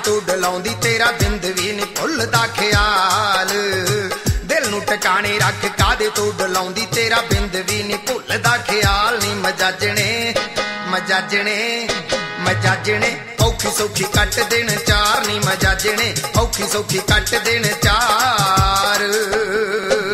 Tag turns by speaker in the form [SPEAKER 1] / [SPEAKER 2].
[SPEAKER 1] तू डलाउंदी तेरा बिंद भी नहीं भुलदा ख्याल। दिल नू टकाने रख कादे तू डलाउंदी तेरा बिंद भी नहीं भुलदा ख्याल। नी मजाजने मजाजने मजाजने औखी सौखी कट दिन चार। नी मजाजने औखी सौखी कट दिन चार।